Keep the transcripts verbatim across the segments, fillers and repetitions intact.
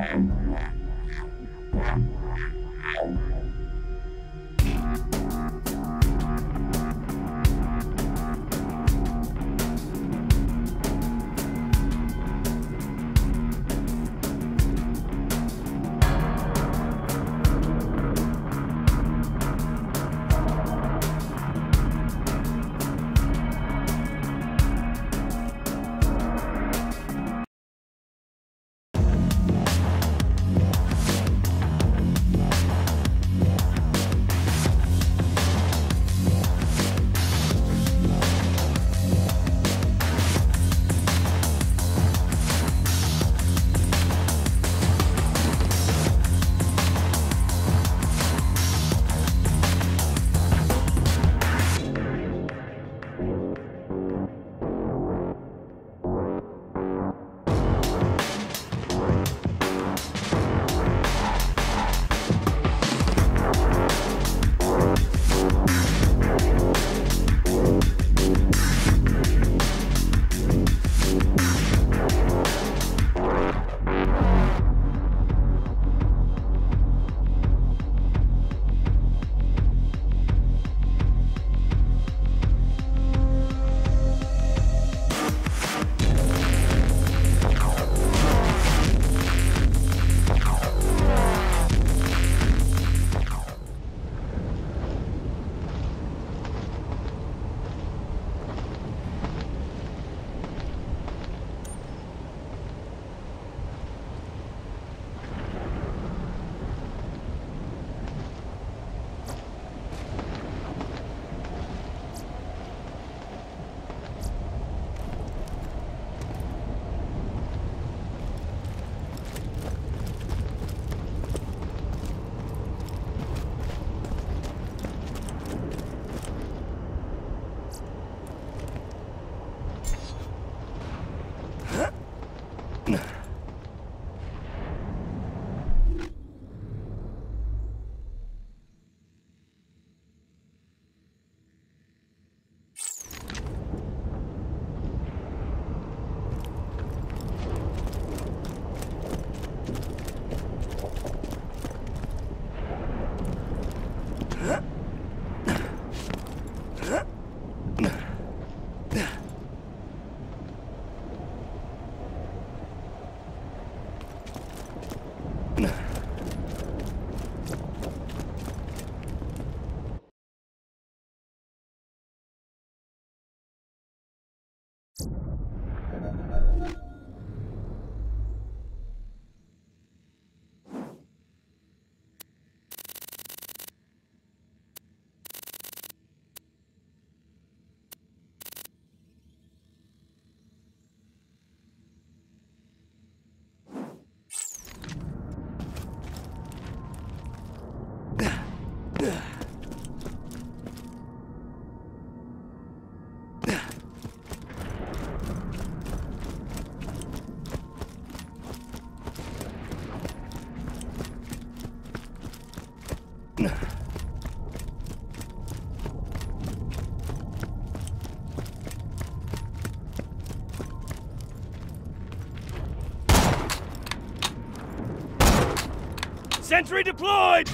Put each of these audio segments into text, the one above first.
Sentry deployed!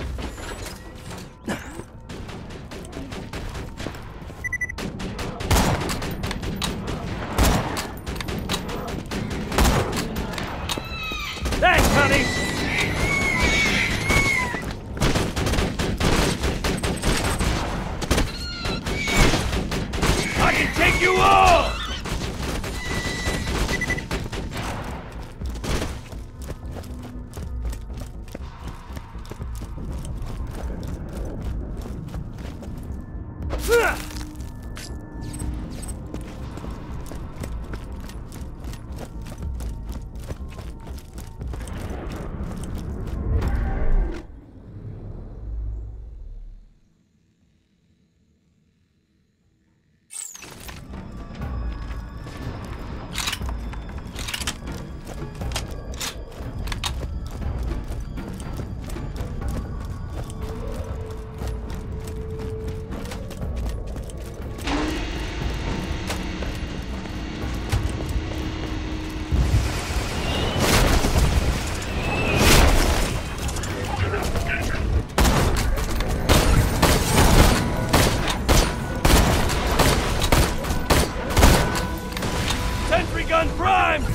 Thanks, honey! I can take you all! gun primed!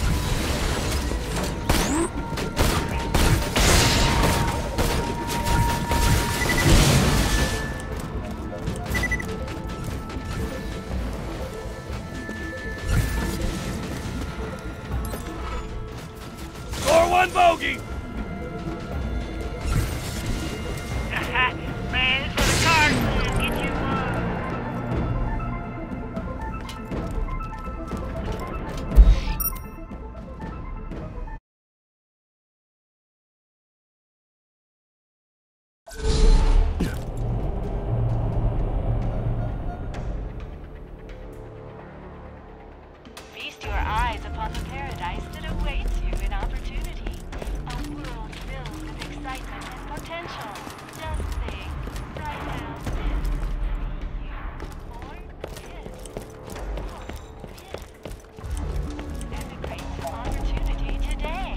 Score one bogey! Man, it's for the cars. Get you feast your eyes upon the paradise that awaits you in opportunity. A world filled with excitement and potential. Just think, right now, this you or this or this. There's a great opportunity today.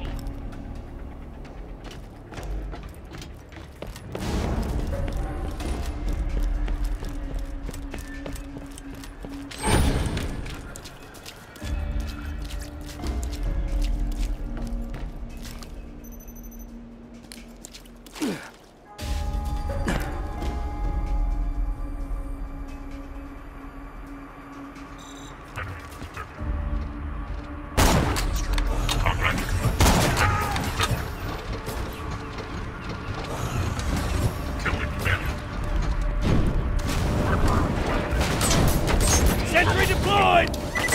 Sentry deployed!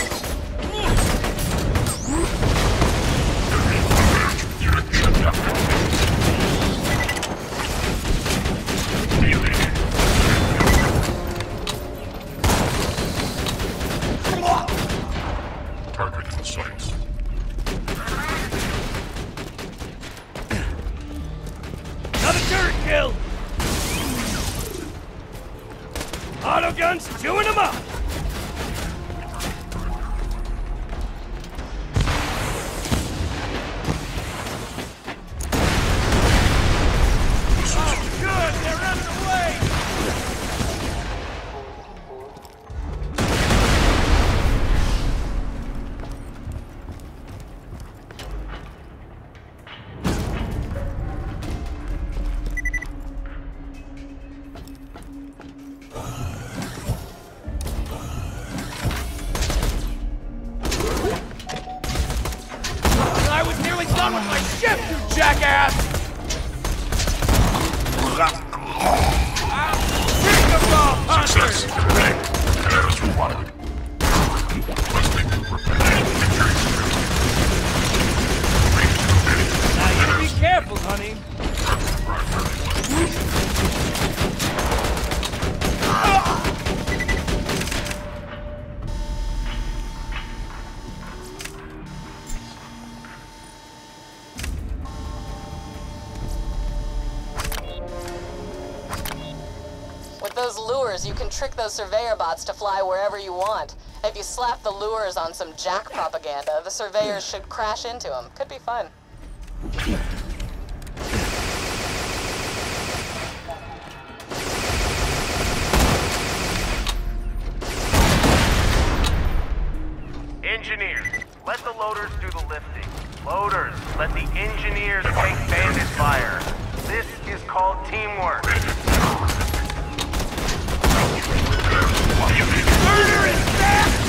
Target in sights. Another turret kill! Auto guns chewing them up! Oh, good! They're running away! I was nearly done with my ship, you jackass! Pick them off, Success. hunters! Great. As required. Requesting repair. Now you be careful, honey. With those lures, you can trick those surveyor bots to fly wherever you want. If you slap the lures on some jack propaganda, the surveyors should crash into them. Could be fun. Engineers, let the loaders do the lifting. Loaders, let the engineers take bandit fire. This is called teamwork. Murder is fast!